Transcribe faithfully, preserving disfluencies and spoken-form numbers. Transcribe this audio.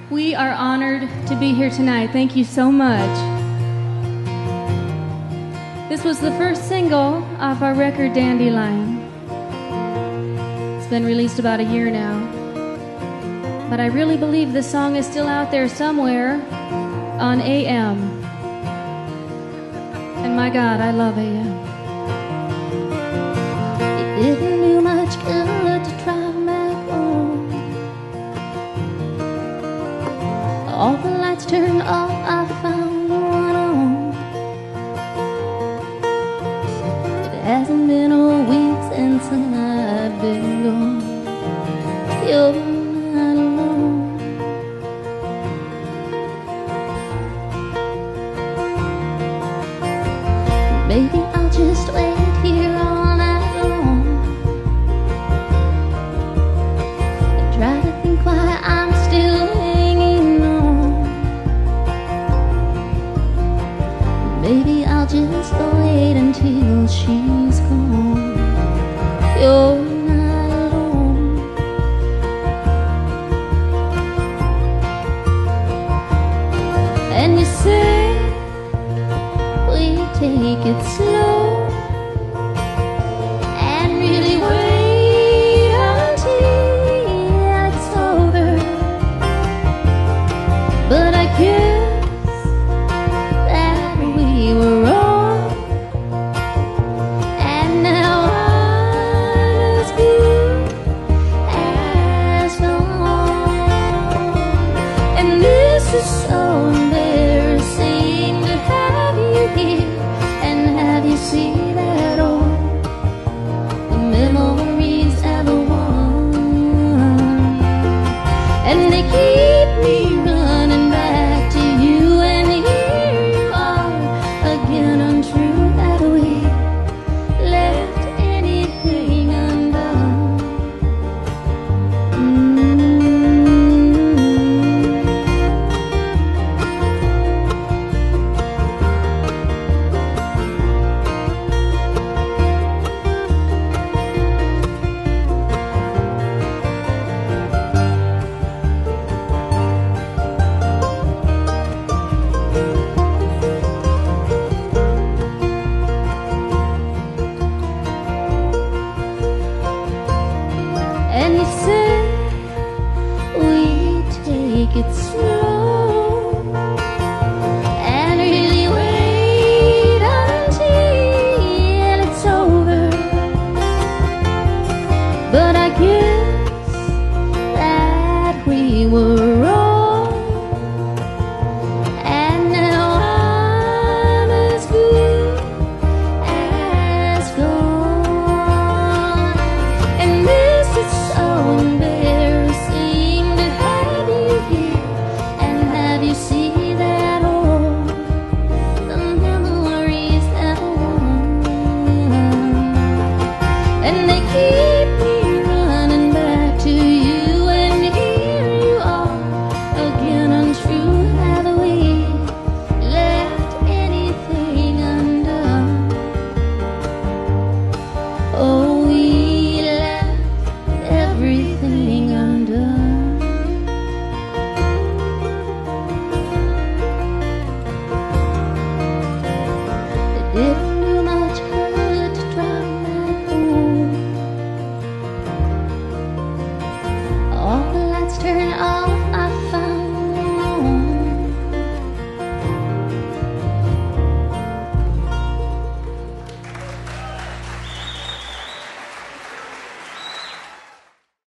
We are honored to be here tonight. Thank you so much. This was the first single off our record, Dandelion. It's been released about a year now. But I really believe this song is still out there somewhere on A M. And my God, I love A M. It didn't do much good to drive back home. All the lights turned off, I found one on. It hasn't been a week since I've been gone. You're not alone. Maybe I'll just wait here all night long and try to think why I'm still hanging on. Maybe I'll just wait until she's gone. You're not alone. And you say we take it slow and really wait until it's over. But I guess that we were wrong, and now I'm as good as gone. And this is so embarrassing to have you here and have you see that all the memories ever won. And they keep me running back to you, and here you are again, untrue that we left anything undone. Mm. And you say we take it slow and really wait until it's over. But I guess that we were wrong, and now I'm as good as gone. And this is so embarrassing to have you here and have you see that all the memories that won. And they keep me running back to you, and here you are again, untrue that we left anything undone. Oh, we left everything undone. It didn't do much good to drive back home. All the lights turned off,